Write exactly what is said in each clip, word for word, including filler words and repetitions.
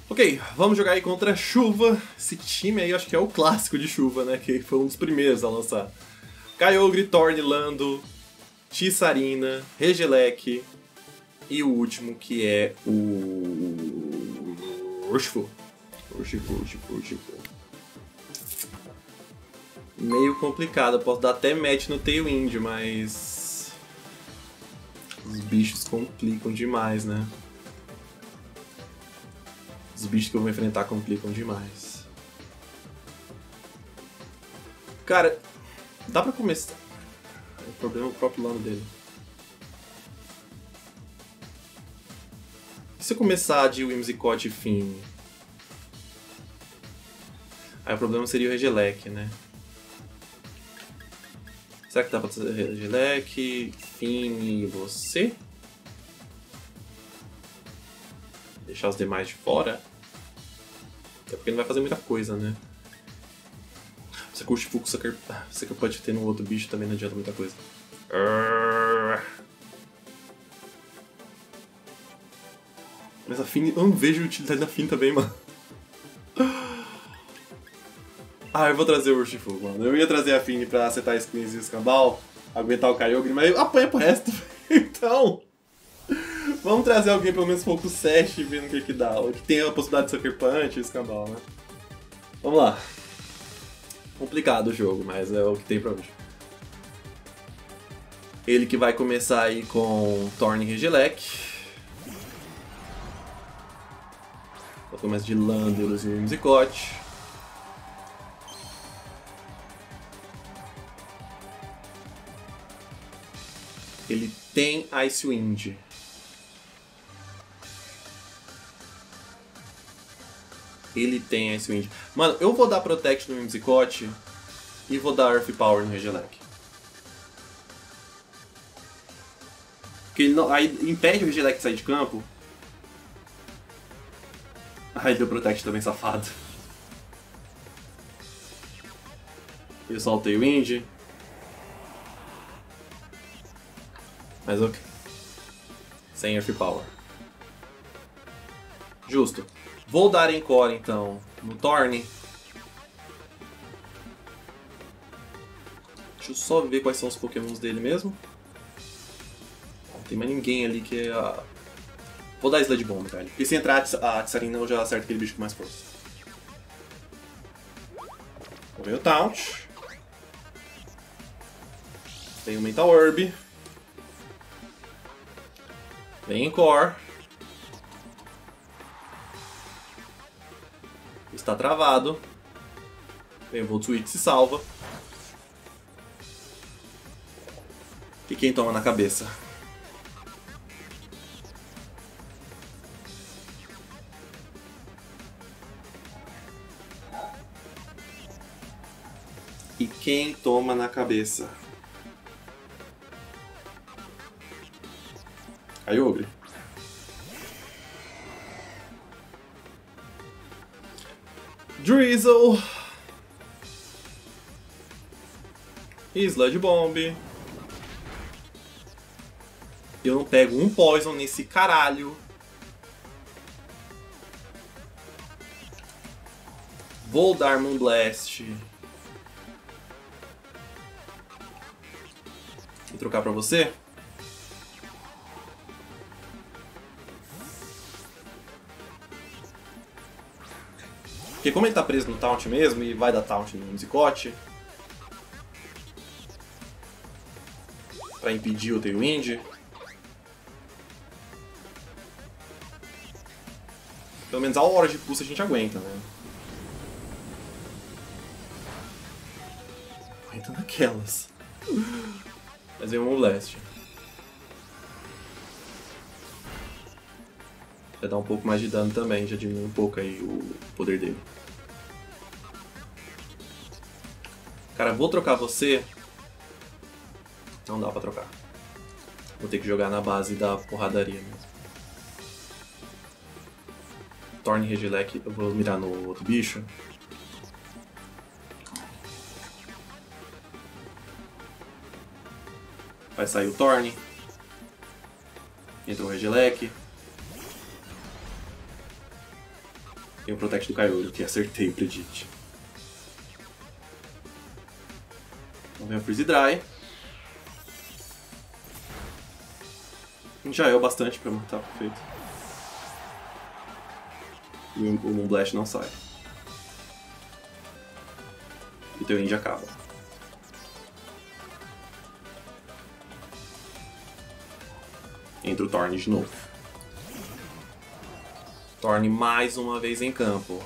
Ok, vamos jogar aí contra a Chuva. Esse time aí eu acho que é o clássico de Chuva, né? Que foi um dos primeiros a lançar. Kyogre, Thorn, Lando, Tissarina, Regieleki e o último que é o... Urshifu. Urshifu, Urshifu, Urshifu. Meio complicado, eu posso dar até match no Tailwind, mas... os bichos complicam demais, né? Os bichos que eu vou enfrentar complicam demais. Cara, dá pra começar... O problema é o próprio Lando dele. E se eu começar de Whimsicott e Finn? Aí o problema seria o Regieleki, né? Será que dá pra fazer Regieleki, Finn e você? Deixar os demais de fora? Até porque não vai fazer muita coisa, né? Você curte Fuku, Sucker... Você que pode ter no outro bicho também não adianta muita coisa. Mas a Finn... Eu não vejo utilidade da Finn também, mano. Ah, eu vou trazer o Urshifu, mano. Eu ia trazer a Finn pra acertar Squeeze e o Escambau, aguentar o Kyogre, mas eu apanho pro resto. Então... vamos trazer alguém pelo menos pouco Sash e vendo o que que dá. Ou que tem a possibilidade de Sucker Punch e Escambau, né? Vamos lá. Complicado o jogo, mas é o que tem pra hoje. Ele que vai começar aí com Thorn e Regieleki. Eu começo de Landorus e Whimsicott. Ele tem Icewind. Ele tem Icewind. Mano, eu vou dar Protect no Whimsicott e vou dar Earth Power no Regieleki. Porque ele não, aí impede o Regieleki de sair de campo. Ai, deu Protect também, safado. Eu soltei o Wind. Mas ok. Sem Earth Power. Justo. Vou dar Encore então no Thorn. Deixa eu só ver quais são os pokémons dele mesmo. Não tem mais ninguém ali que é a... Vou dar Sludge Bomb, velho. Porque se entrar a Tissarina eu já acerto aquele bicho com mais força. Vou ver o Taunt. Tem o Mental Herb. Vem Encore. Está travado. Vem o Volt Switch, se salva. E quem toma na cabeça? E quem toma na cabeça? Kyogre. Drizzle. E Sludge Bomb. Eu não pego um Poison nesse caralho. Vou dar Moonblast. E trocar pra você. Porque como ele tá preso no Taunt mesmo e vai dar Taunt no Whimsicott, pra impedir o Tailwind, pelo menos a hora de pulso a gente aguenta, né? Aguenta naquelas. Mas vem um Moonblast. Vai dar um pouco mais de dano também, já diminui um pouco aí o poder dele. Cara, vou trocar você. Não dá pra trocar. Vou ter que jogar na base da porradaria mesmo. Thorn e Regieleki, eu vou mirar no outro bicho. Vai sair o Thorn. Entra o Regieleki. Tem o Protect do Kyogre, que acertei o Predict. Então vem o Freeze Dry. Já é o bastante pra matar, perfeito. E o Moonblast não sai. E teu Wind acaba. Entra o Thorn de novo. Thorn mais uma vez em campo.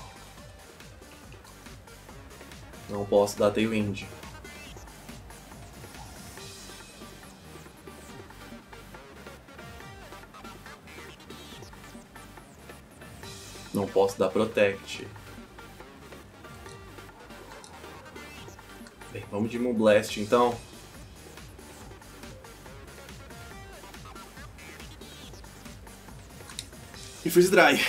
Não posso dar Tailwind. Não posso dar Protect. Bem, vamos de Moonblast então. E Freeze Dry.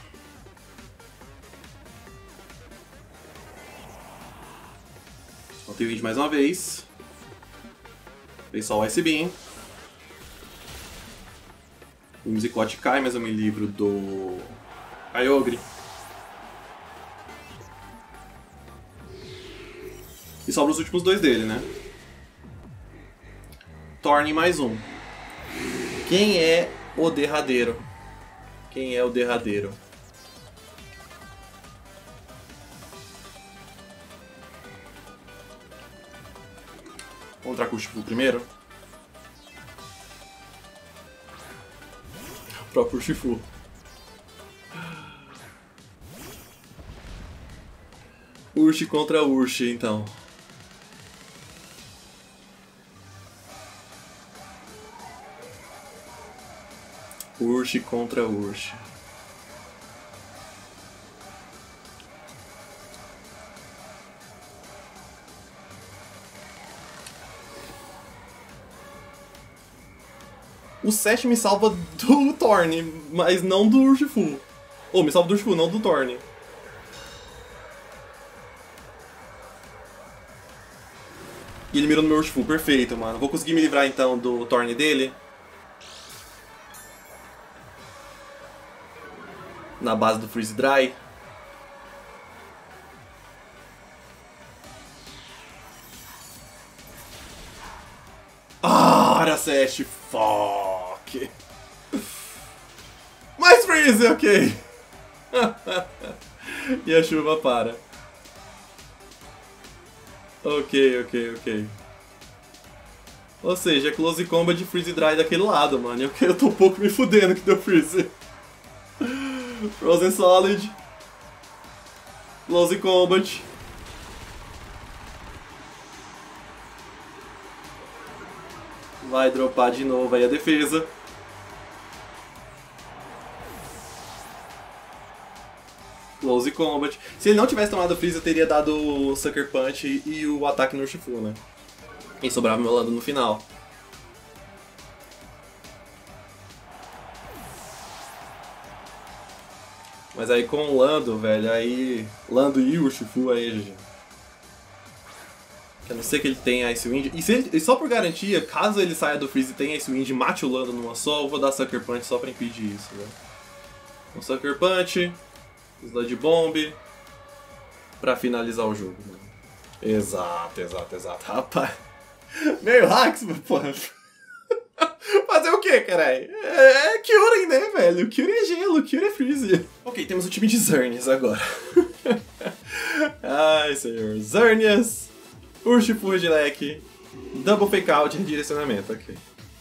Não tem Wind mais uma vez. Fez só o Ice Beam. O Whimsicott cai, mas eu me livro do Kyogre. E sobra os últimos dois dele, né? Thorn mais um. Quem é o derradeiro? Quem é o derradeiro? Vamos entrar com o Urshifu primeiro? O próprio Urshifu. Urshi contra Urshi, então. Urshi contra Urshi. O Sash me salva do Thorn, mas não do Urshifu. Ou, oh, me salva do Urshifu, não do Thorn. E ele mirou no meu Urshifu, perfeito, mano. Vou conseguir me livrar então do Thorn dele. Na base do Freeze Dry. Ah, era Sash, fuck. Mais Freeze, ok. E a chuva para. Ok, ok, ok. Ou seja, Close Combat de Freeze Dry daquele lado, mano. Eu, eu tô um pouco me fudendo que deu Freeze. Frozen Solid. Close Combat. Vai dropar de novo aí a defesa. Close Combat. Se ele não tivesse tomado Freeze, eu teria dado o Sucker Punch e o ataque no Urshifu, né? E sobrava meu Lando no final. Mas aí com o Lando, velho, aí... Lando e Urshifu, aí, G G. A não ser que ele tenha Ice Wind. E, se ele, e só por garantia, caso ele saia do Freeze e tenha Ice Wind e mate o Lando numa só, eu vou dar Sucker Punch só pra impedir isso, né? Um Sucker Punch, Sludge Bomb, pra finalizar o jogo, né? Exato, exato, exato. Rapaz, meio hacks, porra. Fazer o que, caralho? É, é Kyurem, né, velho? Kyurem é gelo, Kyurem é Freeze. Ok, temos o time de Xerneas agora. Ai, senhor. Xerneas, Urshifu, Regieleki, Double Fake Out e redirecionamento, ok.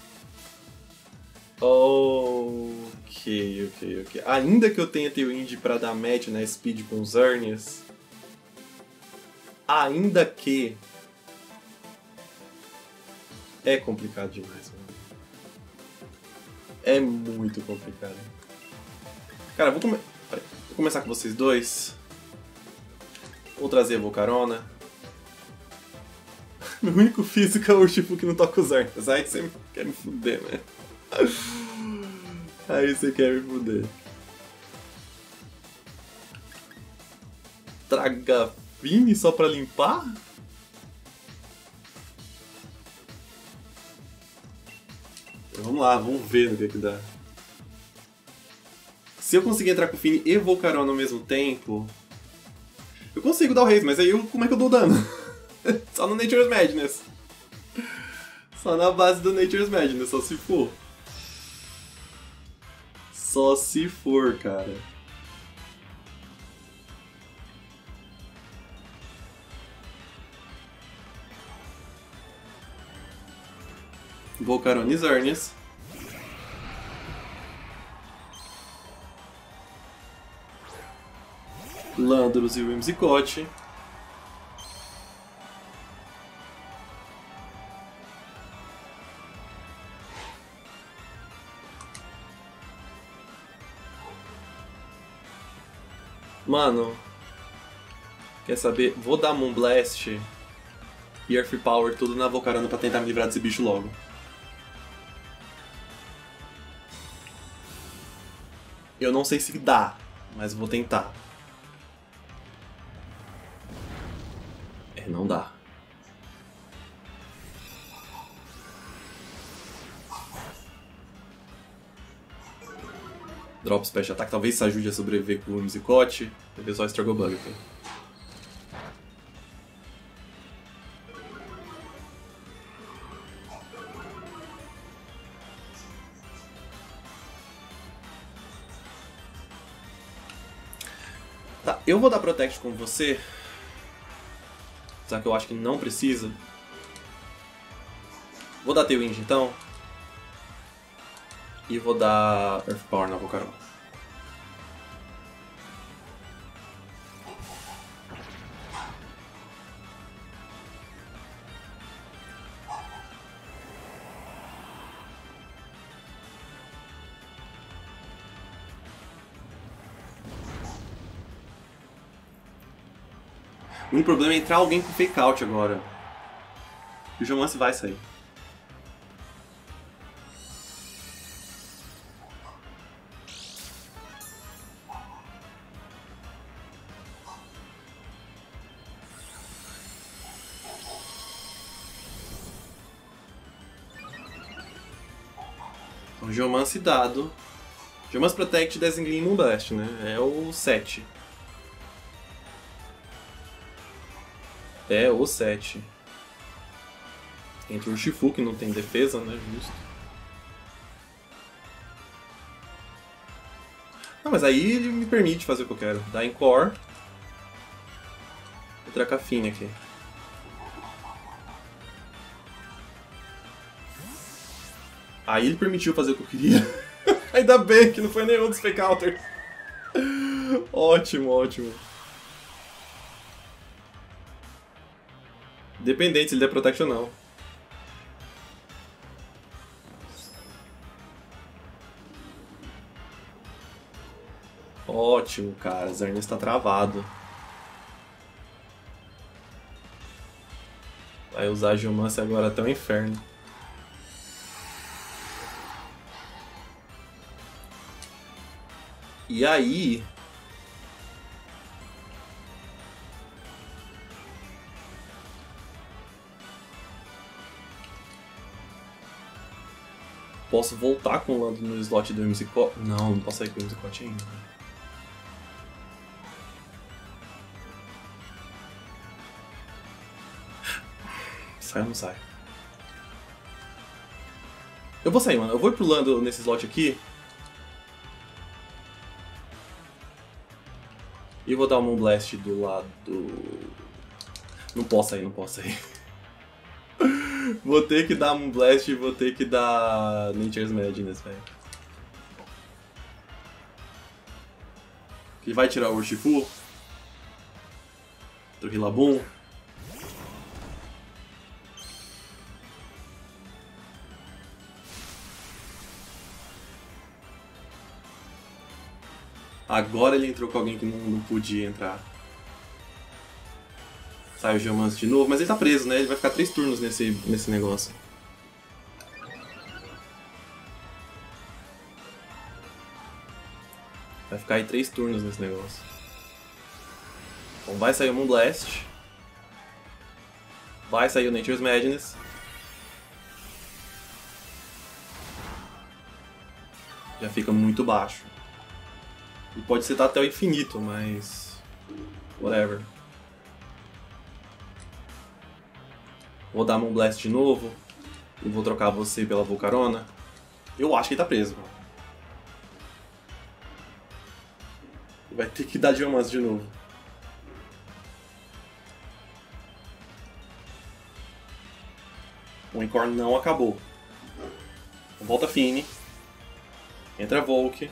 Ok, ok, ok. Ainda que eu tenha Tailwind pra dar match na Speed com Xerneas, ainda que é complicado demais, mano. É muito complicado. Cara, vou, come... Peraí. vou começar com vocês dois. Vou trazer a Volcarona. Meu único físico é o Urshifu que não toca os Xerneas. Aí você quer me fuder, né? Aí você quer me fuder. Dragapine só pra limpar? Vamos lá, vamos ver no que que dá. Se eu conseguir entrar com o Fini e Volcarona ao mesmo tempo... Eu consigo dar o Haze, mas aí eu, como é que eu dou dano? Só no Nature's Madness. Só na base do Nature's Madness, só se for. Só se for, cara. Volcarona e Xerneas. Landorus e Whimsicott. Mano, quer saber? Vou dar Moonblast e Earth Power tudo na Volcarona pra tentar me livrar desse bicho logo. Eu não sei se dá, mas vou tentar. É, não dá. Drop Special Attack, talvez isso ajude a sobreviver com o Whimsicott. Vai ver só Struggle Bug aqui. Tá, eu vou dar Protect com você. Só que eu acho que não precisa. Vou dar Tailwind então. E vou dar Earth Power na Volcarona. O único problema é entrar alguém com Fake Out agora. E o Geomancy vai sair. O Geomancy dado. Geomancy Protect, Dazzling Moonblast, né? É o sete. É o sete. Entre o Urshifu, que não tem defesa, né? Justo. Não, mas aí ele me permite fazer o que eu quero. Dar Encore. E tracar a Fini aqui. Aí ele permitiu fazer o que eu queria. Ainda bem que não foi nenhum dos Fake Counters. Ótimo, ótimo. Dependente se ele der Protect ou não. Ótimo, cara. Xerneas tá travado. Vai usar a Geomancy agora até o inferno. E aí... Posso voltar com o Lando no slot do Whimsicott? Não, não posso sair com o Whimsicott ainda. Sai ou não sai? Eu vou sair, mano. Eu vou ir pro Lando nesse slot aqui. E vou dar um Moonblast do lado... Não posso sair, não posso sair. Vou ter que dar Moonblast e vou ter que dar Nature's Madness, velho. Que vai tirar o Urshifu do Rillaboom. Agora ele entrou com alguém que não, não podia entrar. Sai o Geomancy de novo, mas ele tá preso, né? Ele vai ficar três turnos nesse, nesse negócio. Vai ficar aí três turnos nesse negócio. Então vai sair o Moonblast. Vai sair o Nature's Madness. Já fica muito baixo. E pode setar até o infinito, mas... whatever. Vou dar Moonblast de novo. E vou trocar você pela Volcarona. Eu acho que ele tá preso, mano. Vai ter que dar Geomancer de novo. O Encore não acabou. Volta Fini. Entra Volk.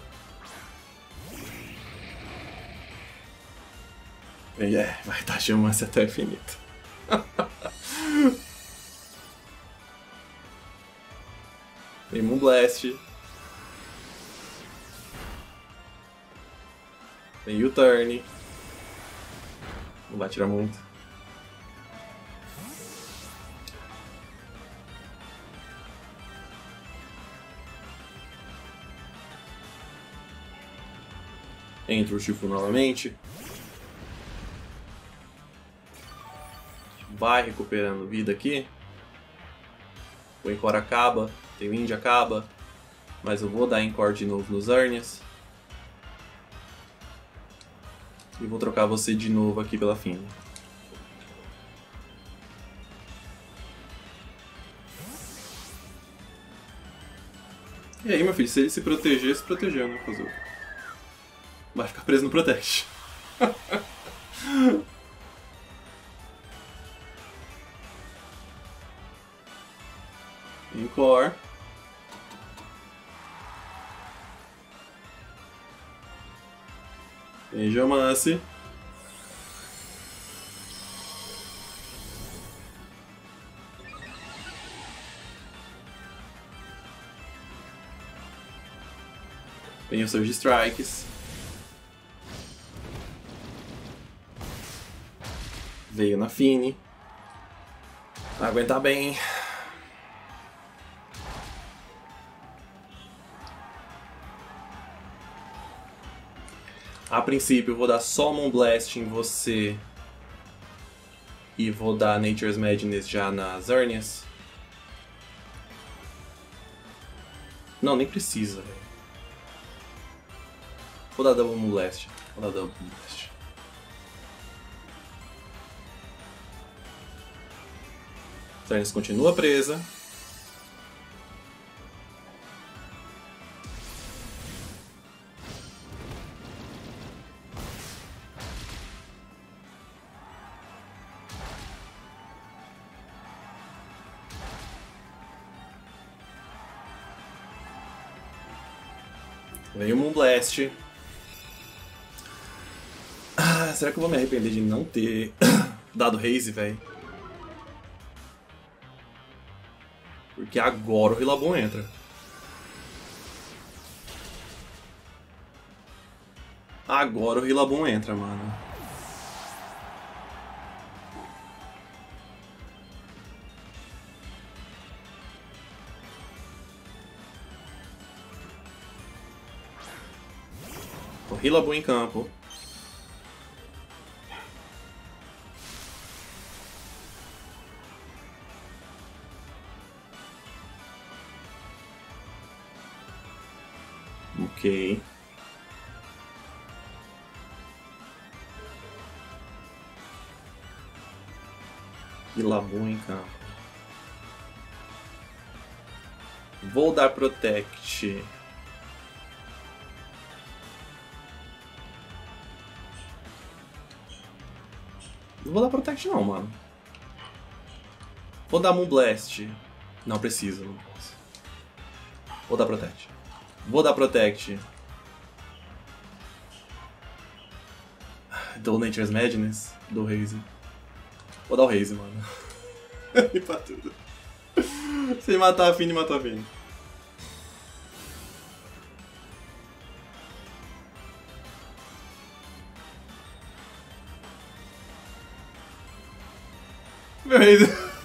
E é, vai dar Geomancer até o infinito. Tem Moonblast. Tem U-Turn. Não vai tirar muito. Entra o Urshifu novamente. Vai recuperando vida aqui. O Encore acaba. Tem o Wind acaba. Mas eu vou dar Encore de novo nos Zernias. E vou trocar você de novo aqui pela Fini. E aí, meu filho, se ele se proteger, se protegeu, né? Fazer o quê? Vai ficar preso no Protect. Encore. Tem Geomancer. Tem os Surge Strikes. Veio na Fini. Vai aguentar bem. A princípio eu vou dar só Moonblast em você. E vou dar Nature's Madness já nas Zernias. Não, nem precisa, velho. Vou dar Double Moonblast. Vou dar Double Moonblast. Zernias continua presa. Vem o Moonblast. Ah, será que eu vou me arrepender de não ter dado Haze, velho? Porque agora o Rillaboom entra. Agora o Rillaboom entra, mano. O Rillaboom em campo. Ok. Rillaboom em campo. Vou dar Protect. Não vou dar Protect não, mano. Vou dar Moonblast. Não precisa, não posso. Vou dar Protect. Vou dar Protect. Dou Nature's Madness. Dou Haze. Vou dar o Haze, mano. Limpa tudo. Sem matar a Fini, matou a Fini. Meu Haze.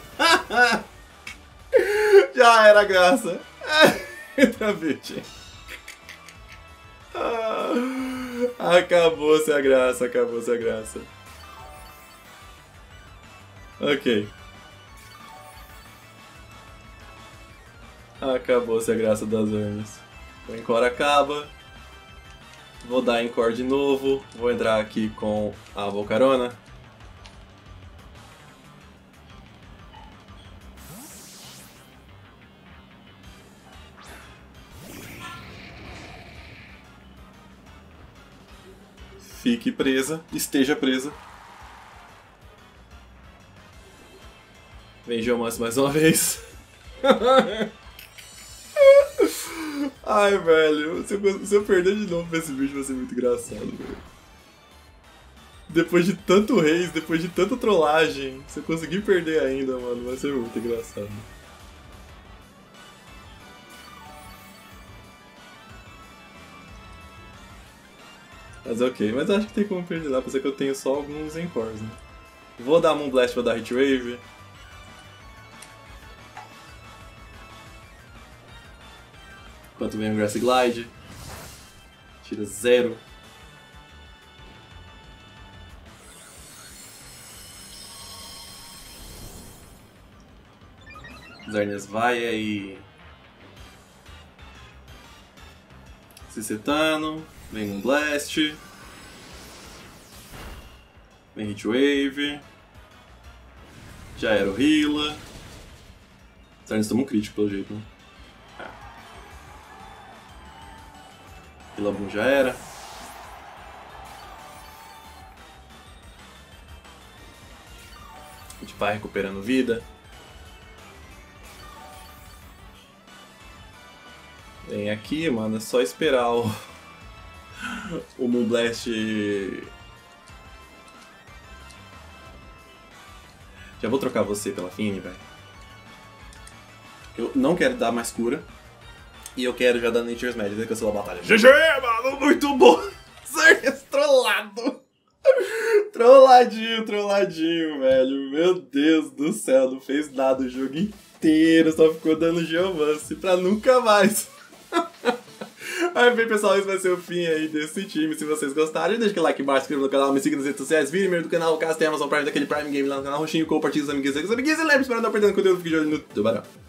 Já era a graça. Entra, bitch. Acabou-se a graça, acabou-se a graça. Ok. Acabou-se a graça das urnas. O Encore acaba. Vou dar Encore de novo. Vou entrar aqui com a Volcarona. Fique presa, esteja presa. Vem Geomancer mais uma vez. Ai, velho, se eu, se eu perder de novo pra esse bicho vai ser muito engraçado, velho. Depois de tanto reis, depois de tanta trollagem, se eu conseguir perder ainda, mano, vai ser muito engraçado. Mas ok, mas acho que tem como perder lá, apesar que eu tenho só alguns Encores, né? Vou dar Moonblast, vou dar Heatwave. Enquanto vem o Grass Glide. Tira zero. Zarnias vai aí. Se setando. Vem um Blast. Vem Heatwave. Já era o Heala. Zarnias toma um crítico pelo jeito, né? É. Heala Boom já era. A gente vai recuperando vida. Vem aqui, mano, é só esperar o, o Moonblast. Já vou trocar você pela Fini, velho. Eu não quero dar mais cura. E eu quero já dar Nature's Magic, daí cancelou a batalha. G G, mano, muito bom! Zarnias trollado! Trolladinho, trolladinho, velho. Meu Deus do céu, não fez nada o jogo inteiro, só ficou dando Geomancer pra nunca mais. Aí, bem, pessoal, esse vai ser o fim aí desse time. Se vocês gostarem, deixa aquele like embaixo, se inscreva no canal, me siga nas redes sociais, vire membro do canal, caso tenha Amazon Prime daquele Prime Game lá no canal roxinho, compartilhe com os amiguinhos e com os amiguinhos. E lembre-se para não perder conteúdo, fique de olho no tubarão.